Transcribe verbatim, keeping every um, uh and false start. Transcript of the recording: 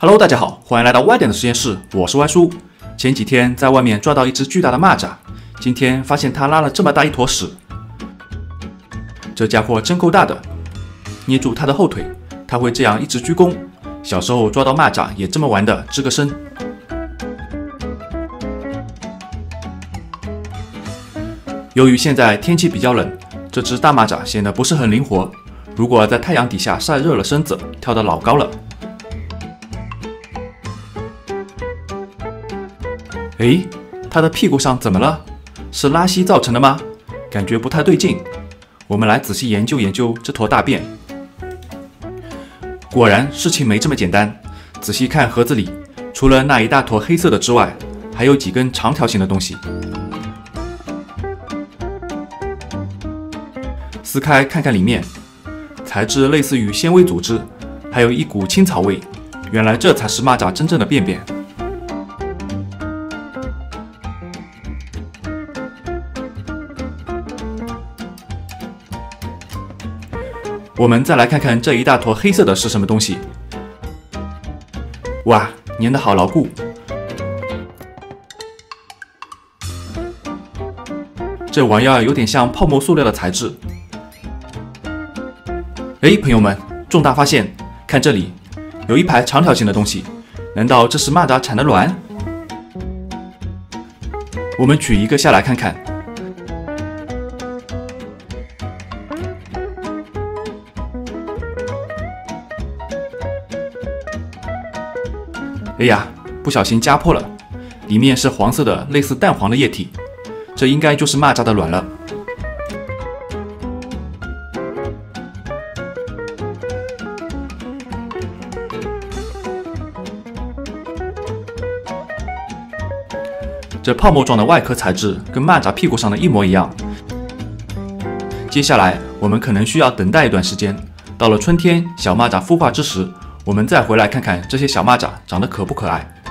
Hello， 大家好，欢迎来到歪点的实验室，我是歪叔。前几天在外面抓到一只巨大的蚂蚱，今天发现它拉了这么大一坨屎，这家伙真够大的。捏住它的后腿，它会这样一直鞠躬。小时候抓到蚂蚱也这么玩的，吱个声。由于现在天气比较冷，这只大蚂蚱显得不是很灵活。如果在太阳底下晒热了身子，跳得老高了。诶，它的屁股上怎么了？是拉稀造成的吗？感觉不太对劲。我们来仔细研究研究这坨大便。果然事情没这么简单。仔细看盒子里，除了那一大坨黑色的之外，还有几根长条形的东西。撕开看看里面，材质类似于纤维组织，还有一股青草味。原来这才是蚂蚱真正的便便。我们再来看看这一大坨黑色的是什么东西。哇，粘得好牢固。这玩意儿有点像泡沫塑料的材质。哎，朋友们，重大发现！看这里，有一排长条形的东西，难道这是蚂蚱产的卵？我们取一个下来看看。哎呀，不小心夹破了，里面是黄色的，类似蛋黄的液体，这应该就是蚂蚱的卵了。这泡沫状的外壳材质跟蚂蚱屁股上的一模一样。接下来我们可能需要等待一段时间，到了春天小蚂蚱孵化之时，我们再回来看看这些小蚂蚱长得可不可爱。